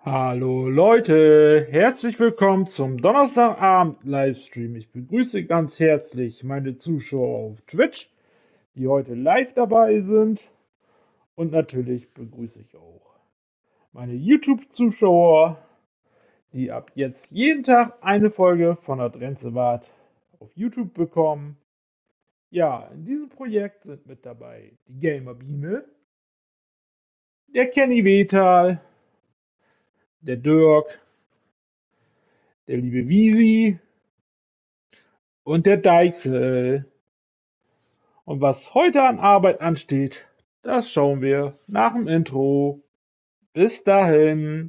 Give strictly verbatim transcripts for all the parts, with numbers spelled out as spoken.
Hallo Leute, herzlich willkommen zum Donnerstagabend-Livestream. Ich begrüße ganz herzlich meine Zuschauer auf Twitch, die heute live dabei sind. Und natürlich begrüße ich auch meine YouTube-Zuschauer, die ab jetzt jeden Tag eine Folge von Adrenzewart auf YouTube bekommen. Ja, in diesem Projekt sind mit dabei die Gamer Biene, der Kenny Wetal, der Dirk, der liebe Wiesi und der Deichsel. Und was heute an Arbeit ansteht, das schauen wir nach dem Intro. Bis dahin.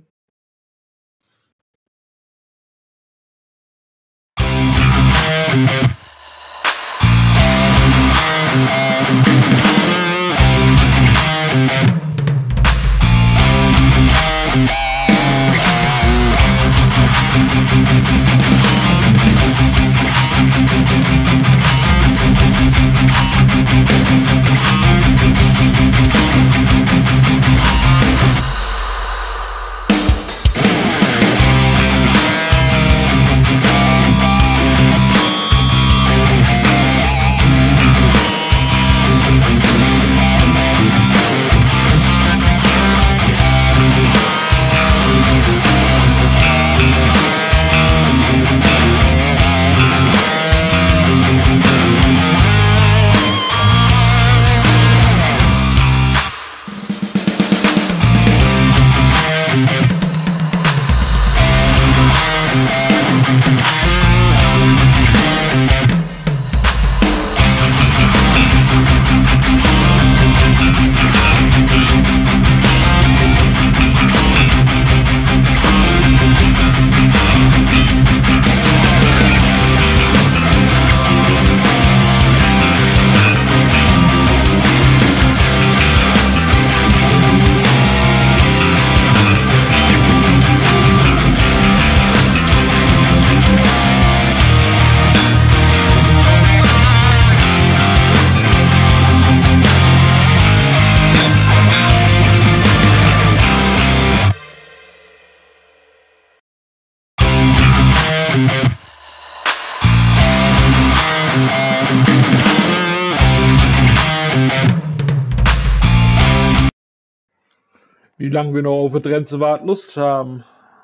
Wie lange wir noch auf Adrenzewart Lust haben.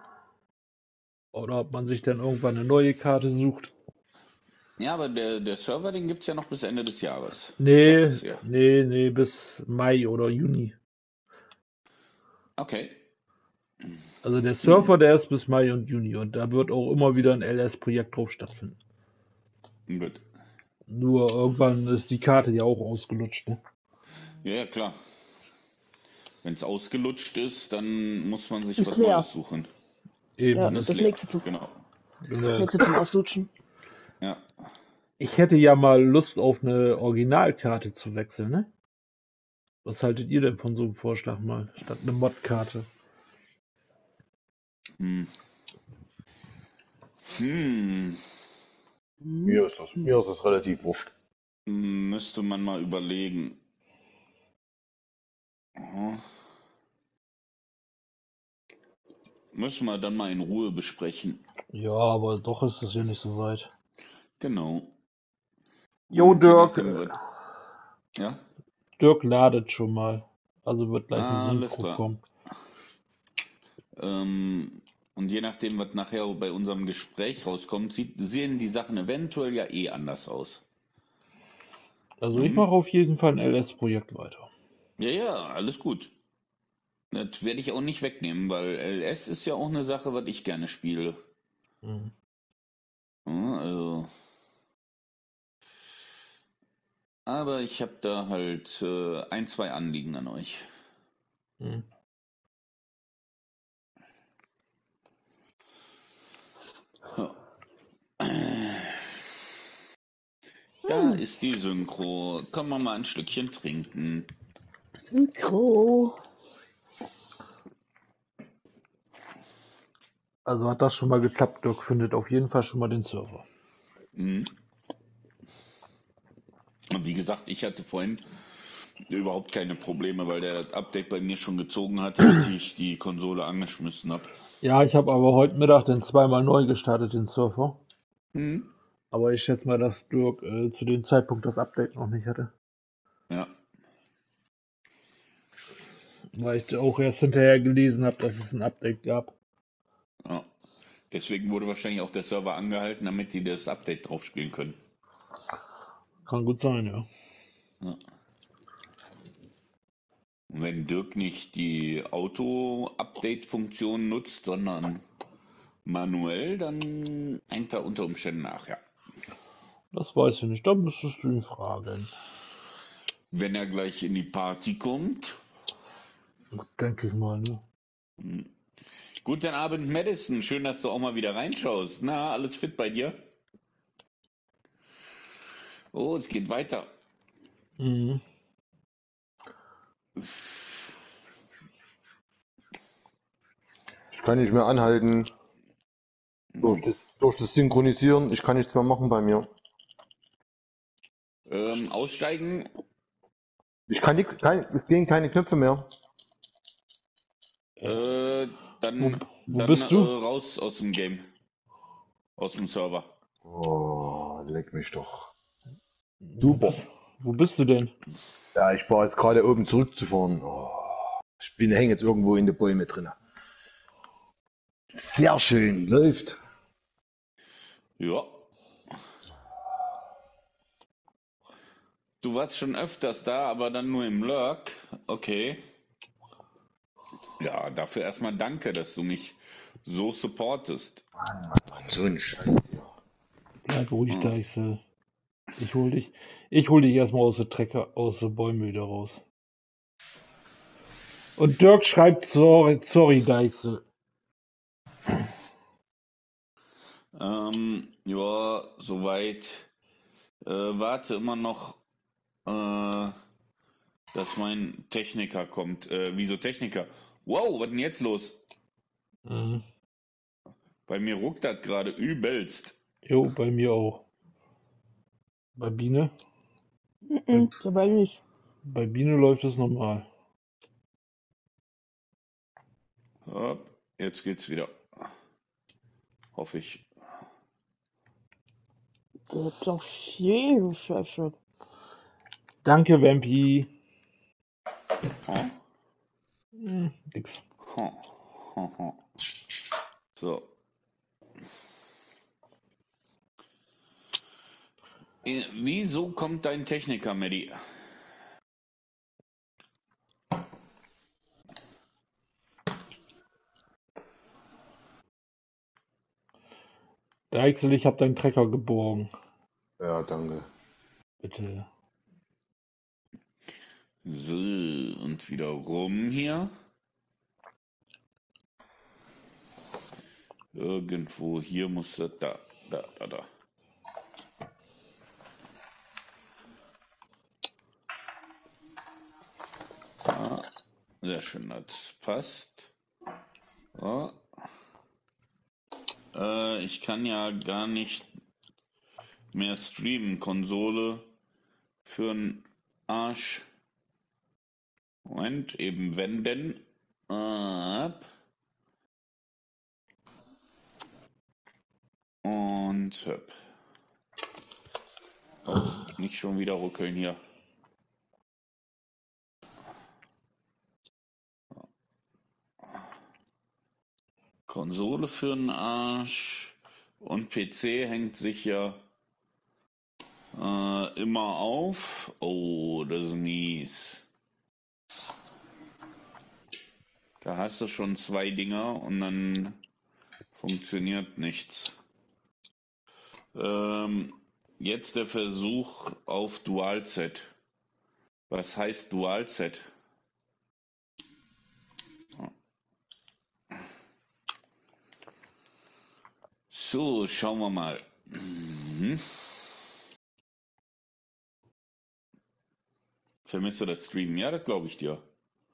Oder ob man sich dann irgendwann eine neue Karte sucht. Ja, aber der, der Server, den gibt es ja noch bis Ende des Jahres. Nee, Sagtest du ja. nee, nee, bis Mai oder Juni. Okay. Also der Surfer, der ist bis Mai und Juni und da wird auch immer wieder ein L S-Projekt drauf stattfinden. Gut. Nur irgendwann ist die Karte ja auch ausgelutscht, ne? Ja, ja, klar. Wenn es ausgelutscht ist, dann muss man sich Ist was leer. Neues suchen. Eben. Ja, Dann ist das leer. nächste zum, Genau. das Äh, nächste zum Auslutschen. Ja. Ich hätte ja mal Lust auf eine Originalkarte zu wechseln, ne? Was haltet ihr denn von so einem Vorschlag mal, statt eine Mod-Karte? Hm. Hm. Mir ist das, mir ist das relativ wurscht. Müsste man mal überlegen. Aha. Müssen wir dann mal in Ruhe besprechen. Ja, aber doch ist das ja nicht so weit. Genau. Jo, Und je Dirk. nachdem wird- Ja? Dirk ladet schon mal. Also wird gleich Ah, ein alles Synchro klar. kommen. Ähm, und je nachdem, was nachher bei unserem Gespräch rauskommt, sieht, sehen die Sachen eventuell ja eh anders aus. Also Mhm. ich mache auf jeden Fall ein L S-Projekt weiter. Ja, ja, alles gut. Das werde ich auch nicht wegnehmen, weil L S ist ja auch eine Sache, was ich gerne spiele. Mhm. Ja, also. Aber ich habe da halt äh, ein, zwei Anliegen an euch. Mhm. Ja. Da ist die Synchro. Können wir mal ein Schlückchen trinken. Synchro. Also hat das schon mal geklappt. Dirk findet auf jeden Fall schon mal den Server. Mhm. Und wie gesagt, ich hatte vorhin Überhaupt keine Probleme, weil der das Update bei mir schon gezogen hat, als ich die Konsole angeschmissen habe. Ja, ich habe aber heute Mittag den zweimal neu gestartet, den Surfer. Hm. Aber ich schätze mal, dass Dirk äh, zu dem Zeitpunkt das Update noch nicht hatte. Ja. Weil ich auch erst hinterher gelesen habe, dass es ein Update gab. ja. Deswegen wurde wahrscheinlich auch der Server angehalten, damit die das Update drauf spielen können. Kann gut sein, ja. Ja. Und wenn Dirk nicht die Auto-Update-Funktion nutzt, sondern manuell, dann hängt er unter Umständen nach, ja. Das weiß ich nicht, da müsstest du ihn fragen. Wenn er gleich in die Party kommt. Denke ich mal, ne? Hm. Guten Abend, Madison. Schön, dass du auch mal wieder reinschaust. Na, alles fit bei dir? Oh, es geht weiter. Mhm. Ich kann nicht mehr anhalten. Durch das, durch das Synchronisieren, ich kann nichts mehr machen bei mir. Ähm, aussteigen. Ich kann nicht, kein, es gehen keine Knöpfe mehr. Äh, dann Wo, wo dann bist äh, du? raus aus dem Game. Aus dem Server. Oh, leck mich doch. Wo Super. bist, wo bist du denn? Ja, ich war jetzt gerade oben zurückzufahren. Oh, ich bin hänge jetzt irgendwo in den Bäumen drin. Sehr schön, läuft. Ja. Du warst schon öfters da, aber dann nur im Lurk. Okay. Ja, dafür erstmal danke, dass du mich so supportest. Mann, Mann, Mann, so ein Scheiß hier. Bleib ruhig, Hm. Deichsel. Ich hol dich, ich hol dich erstmal aus der Trecker, aus der Bäume wieder raus. Und Dirk schreibt, sorry, sorry, Deichsel. Ähm, ja, soweit. Äh, warte immer noch, äh, dass mein Techniker kommt. Äh, wieso Techniker? Wow, was denn jetzt los? Mhm. Bei mir ruckt das gerade übelst. Jo, bei mir auch. Bei Biene? Mhm, dabei nicht. Bei Biene läuft es normal. Hopp, jetzt geht's wieder. Hoffe ich. Der hat doch jede Scheiße. Danke, Vampi. Huh? Hm, nix. Huh. Huh, huh. So. Äh, Wieso kommt dein Techniker, Medi? Deichsel, ich hab deinen Trecker geborgen. Ja, danke. Bitte. So, und wieder rum hier. Irgendwo hier muss das da, da, da, da. Ah, sehr schön, das passt. Oh. Äh, ich kann ja gar nicht mehr streamen. Konsole für einen Arsch. Moment, eben wenn denn. Ab. Und hüpp. Oh, nicht schon wieder ruckeln hier. Konsole für einen Arsch. Und P C hängt sich ja äh, immer auf. Oh, das ist mies. Da hast du schon zwei Dinger und dann funktioniert nichts. Ähm, jetzt der Versuch auf Dual-Set. Was heißt Dual-Set? So, schauen wir mal. Mhm. Vermisst du das Streamen? Ja, das glaube ich dir.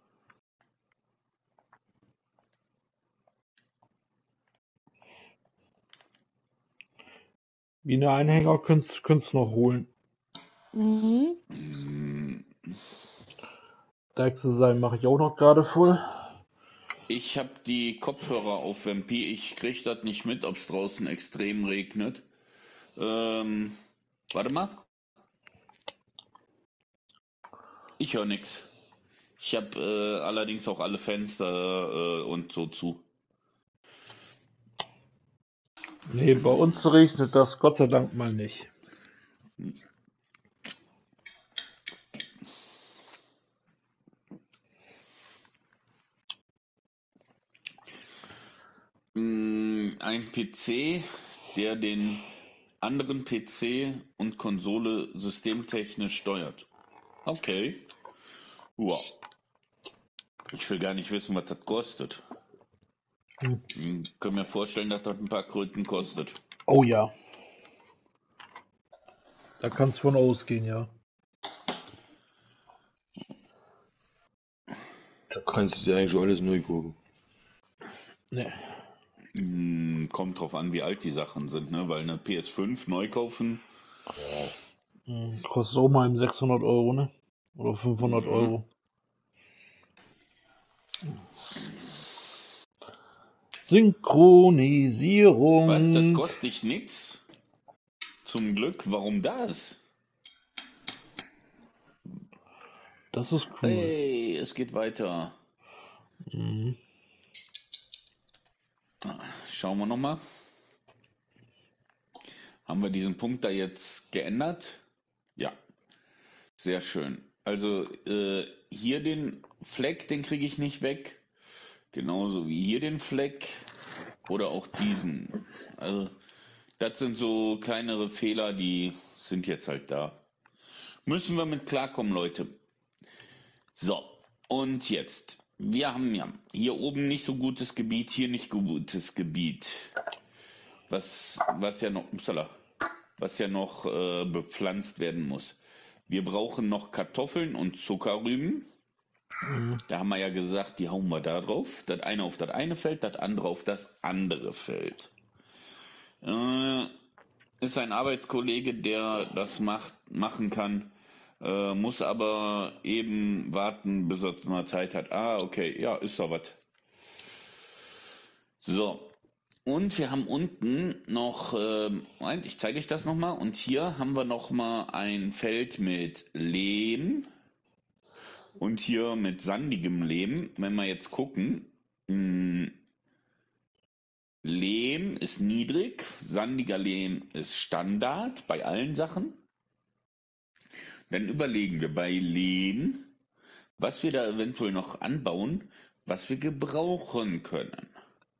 Biene Einhänger könntest du noch holen. Mhm. Mhm. Deichselseil mache ich auch noch gerade voll. Ich habe die Kopfhörer auf Vampi. Ich krieg das nicht mit, ob es draußen extrem regnet. Ähm, warte mal. Ich höre nichts. Ich habe äh, allerdings auch alle Fenster äh, und so zu. Nee, bei uns regnet das Gott sei Dank mal nicht. Mm, Ein P C, der den anderen P C und Konsole systemtechnisch steuert. Okay. Ja. Ich will gar nicht wissen, was das kostet. Hm. Ich kann mir vorstellen, dass das ein paar Kröten kostet. Oh ja. Da kann es von ausgehen, ja. Da kannst du dir eigentlich alles neu gucken. Nee. Mm, Kommt drauf an, wie alt die Sachen sind, ne? Weil eine P S fünf neu kaufen, Hm, Kostet auch mal im sechshundert Euro, ne? Oder fünfhundert Mhm. Euro. was, das Synchronisierung. kostet dich nix. Zum Glück, warum das? Das ist cool. Hey, es geht weiter. Mhm. Schauen wir nochmal. Haben wir diesen Punkt da jetzt geändert? Ja, sehr schön. Also äh, hier den Fleck, den kriege ich nicht weg. Genauso wie hier den Fleck oder auch diesen. Also das sind so kleinere Fehler, die sind jetzt halt da. Müssen wir mit klarkommen, Leute. So, und jetzt. Wir haben ja hier oben nicht so gutes Gebiet, hier nicht gutes Gebiet. Was, was ja noch, upsala, was ja noch äh, bepflanzt werden muss. Wir brauchen noch Kartoffeln und Zuckerrüben. Mhm. Da haben wir ja gesagt, die hauen wir da drauf. Das eine auf das eine Feld, das andere auf das andere Feld. Äh, ist ein Arbeitskollege, der das macht, machen kann, äh, muss aber eben warten, bis er mal Zeit hat. Ah, okay, ja, ist doch was. So, und wir haben unten noch, ähm, Moment, ich zeige euch das nochmal. Und hier haben wir nochmal ein Feld mit Lehm und hier mit sandigem Lehm. Wenn wir jetzt gucken, mh, Lehm ist niedrig, sandiger Lehm ist Standard bei allen Sachen. Dann überlegen wir bei Lehm, was wir da eventuell noch anbauen, was wir gebrauchen können.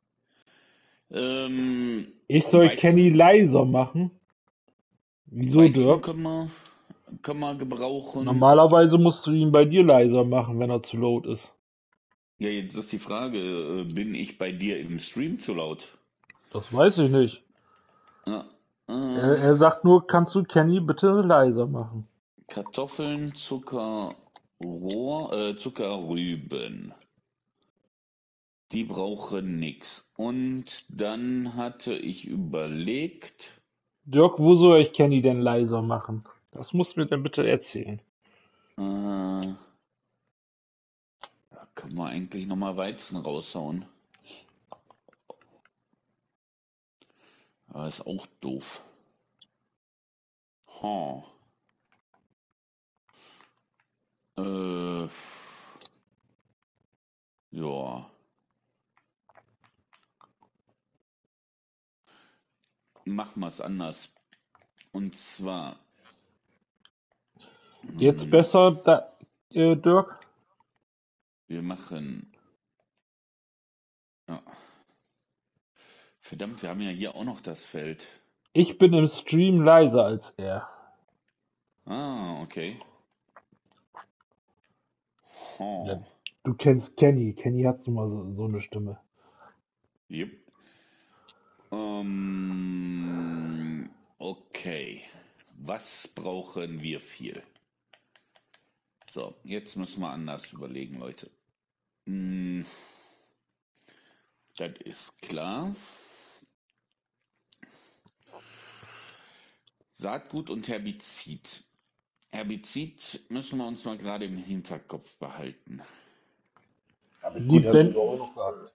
Ähm, Ich soll Kenny Weizen, leiser machen. Wieso, Weizen Dirk? können wir, können wir gebrauchen. Normalerweise musst du ihn bei dir leiser machen, wenn er zu laut ist. Ja, jetzt ist die Frage, äh, bin ich bei dir im Stream zu laut? Das weiß ich nicht. Ja, Er, äh, er sagt nur, kannst du Kenny bitte leiser machen? Kartoffeln, Zucker, Rohr, äh, Zuckerrüben. Die brauchen nix. Und dann hatte ich überlegt, Dirk, wo soll ich Kenny denn leiser machen? Das musst du mir dann bitte erzählen. äh, da können wir eigentlich nochmal Weizen raushauen. Aber ist auch doof. Ha. Äh, ja. Machen wir es anders. Und zwar, Jetzt hm, besser, da, äh, Dirk? wir machen. Ja. Verdammt, wir haben ja hier auch noch das Feld. Ich bin im Stream leiser als er. Ah, okay. Ja, Ha. du kennst Kenny. Kenny hat so mal so, so eine Stimme. Yep. Ähm, okay. Was brauchen wir viel? So, jetzt müssen wir anders überlegen, Leute. Hm, das ist klar. Saatgut und Herbizid. Herbizid müssen wir uns mal gerade im Hinterkopf behalten. Herbizid Gut, hast wenn du doch auch noch gehabt.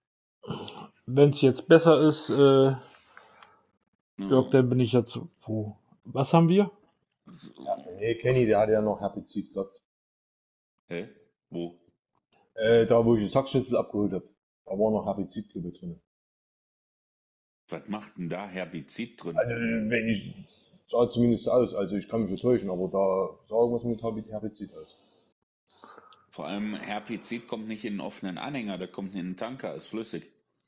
wenn es jetzt besser ist, äh, Ja, Dirk, dann bin ich jetzt froh. Was haben wir? so. Ja, nee, Kenny, der hatte ja noch Herbizid gehabt. Hä? Wo? Äh, da, wo ich die Sackschnitzel abgeholt habe. Da war noch Herbizidkübel drin. Was macht denn da Herbizid drin? Also, wenn ich, sah zumindest aus, also ich kann mich vertäuschen, aber da sah irgendwas mit Herbi- Herbizid aus. Vor allem Herbizid kommt nicht in einen offenen Anhänger, der kommt in einen Tanker, ist flüssig.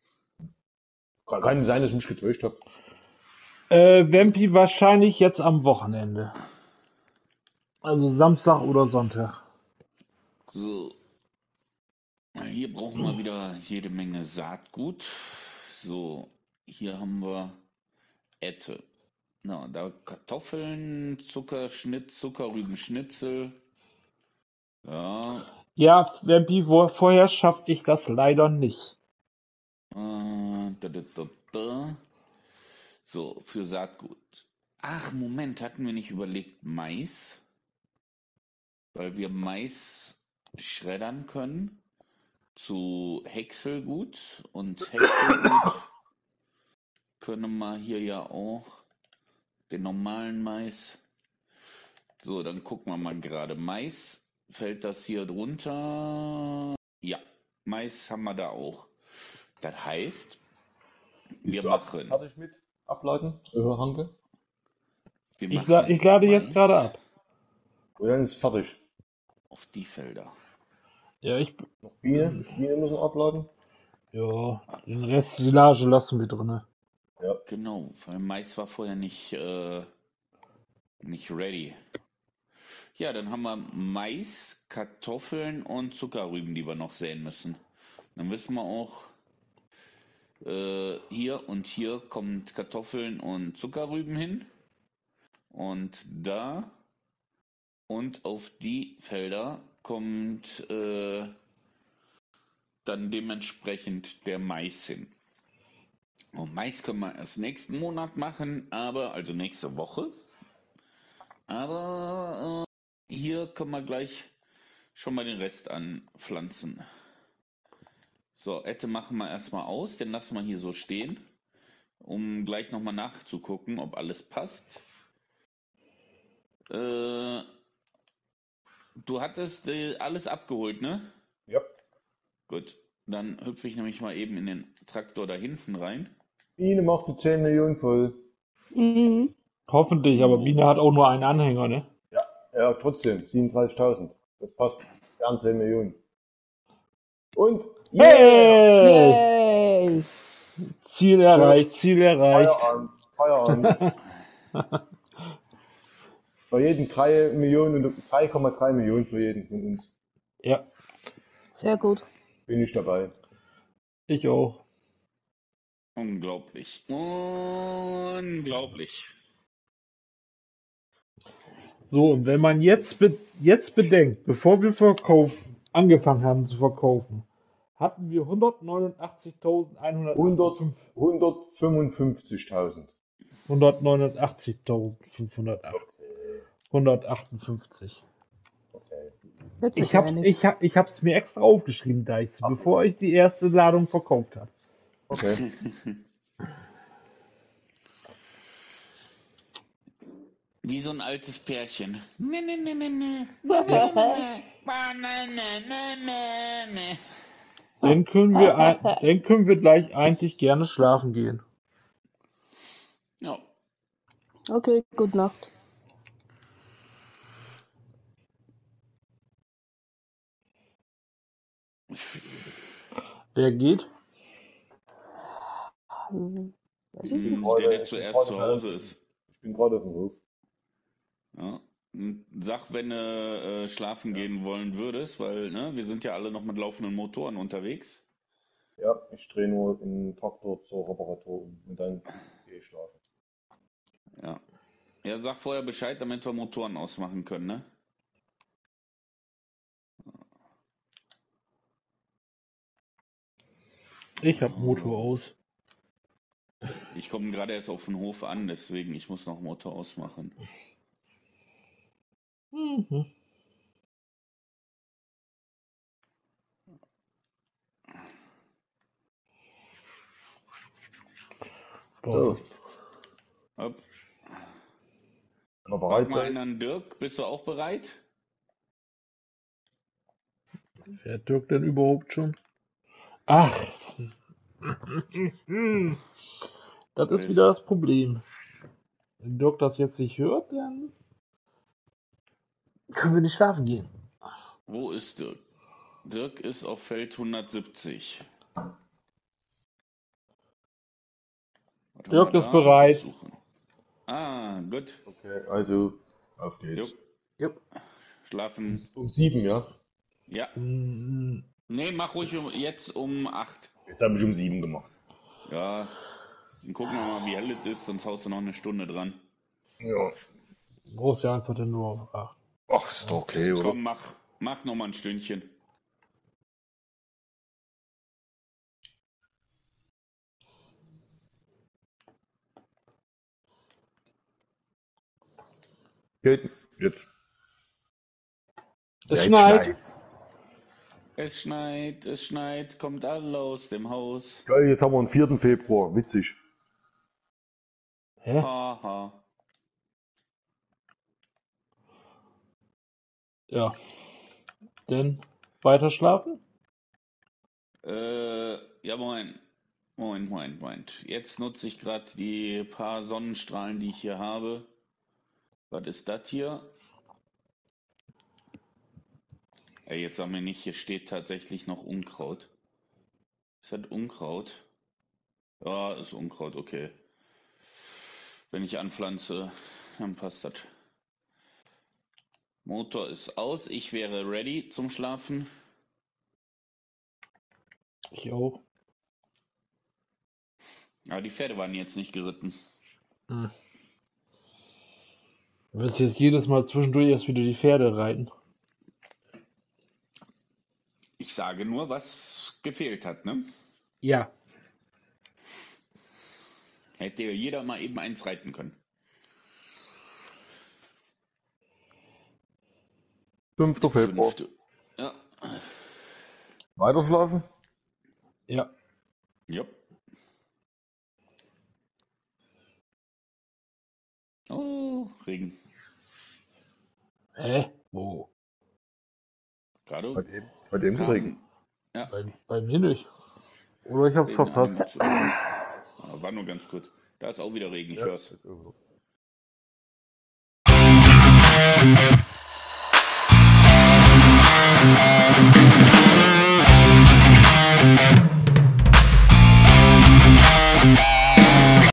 Kann, kann sein, dass ich mich getäuscht habe. Äh, Vampi wahrscheinlich jetzt am Wochenende. Also Samstag oder Sonntag. So, hier brauchen wir wieder jede Menge Saatgut. So, hier haben wir Ette. Na, da Kartoffeln, Zuckerschnitt, Zuckerrübenschnitzel. Ja, Ja, Vampi, wo, vorher schaffte ich das leider nicht. äh, da, da, da, da. So, für Saatgut. Ach, Moment, hatten wir nicht überlegt Mais? Weil wir Mais schreddern können zu Häckselgut und Häckselgut können wir hier ja auch den normalen Mais. So, dann gucken wir mal gerade. Mais, fällt das hier drunter? Ja, Mais haben wir da auch. Das heißt, wir Bist du ab, machen, fertig mit Abladen? Äh, Hanke? wir Ich, la machen ich lade jetzt gerade Mais ab. Und dann ist fertig. auf die Felder. Ja, ich. Noch Biene? Biene müssen abladen? Ja, den Rest Silage lassen wir drinne. Ja. Genau, weil Mais war vorher nicht, äh, nicht ready. Ja, dann haben wir Mais, Kartoffeln und Zuckerrüben, die wir noch säen müssen. Dann wissen wir auch, äh, hier und hier kommt Kartoffeln und Zuckerrüben hin. Und da und auf die Felder kommt äh, dann dementsprechend der Mais hin. Und Mais können wir erst nächsten Monat machen, aber, also nächste Woche. Aber äh, hier können wir gleich schon mal den Rest anpflanzen. So, Ette machen wir erstmal aus, den lassen wir hier so stehen, um gleich nochmal nachzugucken, ob alles passt. Äh, du hattest äh, alles abgeholt, ne? Ja. Gut, dann hüpfe ich nämlich mal eben in den Traktor da hinten rein. Biene macht die zehn Millionen voll. Mhm. Hoffentlich, aber So. Biene hat auch nur einen Anhänger, ne? Ja, ja, trotzdem, siebenunddreißigtausend. Das passt. Gern zehn Millionen. Und, yeah! Hey! Yay! Ziel erreicht, Ziel erreicht. Feierabend, Feierabend. Bei jedem drei Millionen und drei Komma drei Millionen für jeden von uns. Ja, Sehr gut. Bin ich dabei. ich auch. Unglaublich. Unglaublich. So, und wenn man jetzt, be jetzt bedenkt, bevor wir verkaufen, angefangen haben zu verkaufen, hatten wir hundertneunundachtzigtausendeinhundertachtundfünfzig. hundertfünfundfünfzigtausend. hundertneunundachtzigtausendfünfhundertacht. hundertachtundfünfzig. Okay. Wird sich Ich hab's, einig. ich, hab, ich hab's mir extra aufgeschrieben, Deichs, Ach so. bevor ich die erste Ladung verkauft habe. Okay. Wie so ein altes Pärchen. Ne, ne, ne, ne, ne. Ne, ne, ne, ne, ne, ne, ne, ne. Dann können wir, ein, dann können wir gleich eigentlich gerne schlafen gehen. Ja, Okay, gute Nacht. Wer geht? Hm, weiß ich Ich bin nicht. hm, der, der gerade, ich bin zuerst gerade zu auf Hause dem- ist. Ich bin gerade auf dem Hof. Ja. Und sag, wenn du äh, schlafen gehen wollen würdest, weil ne, wir sind ja alle noch mit laufenden Motoren unterwegs. Ja, ich drehe nur den Traktor zur Reparatur um und dann gehe ich schlafen. Ja. Ja, sag vorher Bescheid, damit wir Motoren ausmachen können, ne? Ich hab Motor aus. Ich komme gerade erst auf den Hof an, deswegen ich muss noch Motor ausmachen. Mhm. Boah, So, Hopp. wenn wir Frag bereit mal seid. einen an Dirk, bist du auch bereit? wer Dirk denn überhaupt schon? Ach, das ist wieder das Problem. Wenn Dirk das jetzt nicht hört, dann können wir nicht schlafen gehen. Wo ist Dirk? Dirk ist auf Feld hundertsiebzig. Was haben Dirk wir ist da? bereit. Suchen. Ah, gut. Okay, also auf geht's. Jupp, Jupp. schlafen. Um sieben, ja? Ja. Mm, Nee, mach ruhig um, jetzt um acht. Jetzt habe ich um sieben gemacht. Ja, dann gucken wir mal, wie hell es ist, sonst haust du noch eine Stunde dran. Ja. Brauchst ja einfach dann nur auf acht. Ach, ist doch okay, oder? Komm, mach, mach noch mal ein Stündchen. Geht. Jetzt. Es Ja, jetzt schneit. schneit's. Es schneit, es schneit, kommt alle aus dem Haus. Geil, jetzt haben wir den vierten Februar. Witzig. Hä? Haha. Ja. Denn weiter schlafen? Äh, ja, moin. Moin, moin, moin. Jetzt nutze ich gerade die paar Sonnenstrahlen, die ich hier habe. Was ist das hier? Ey, jetzt sag mir nicht, hier steht tatsächlich noch Unkraut. Ist das Unkraut? Ja, ist Unkraut, okay. Wenn ich anpflanze, dann passt das. Motor ist aus, ich wäre ready zum Schlafen. Ich auch. Aber die Pferde waren jetzt nicht geritten. Hm. Du willst jetzt jedes Mal zwischendurch erst wieder die Pferde reiten. Ich sage nur, was gefehlt hat, ne? Ja. Hätte jeder mal eben eins reiten können. fünfter Februar. Fünfte. Ja. Weiter schlafen? Ja. Jupp. Oh, Regen. Hä? Wo? Gerade. Heute eben, heute eben so Regen. Ja. Bei, bei mir nicht. Oder ich hab's Regen verpasst. annimmt. Ah, war nur ganz kurz. Da ist auch wieder Regen, ich Ja, hör's. ist auch so.